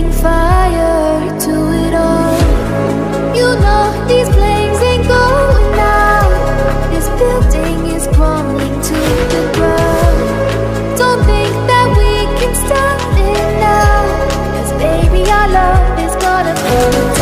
bring fire to it all. You know these flames ain't going out. This building is crumbling to the ground. Don't think that we can stop it now, 'cause baby, our love is gonna burn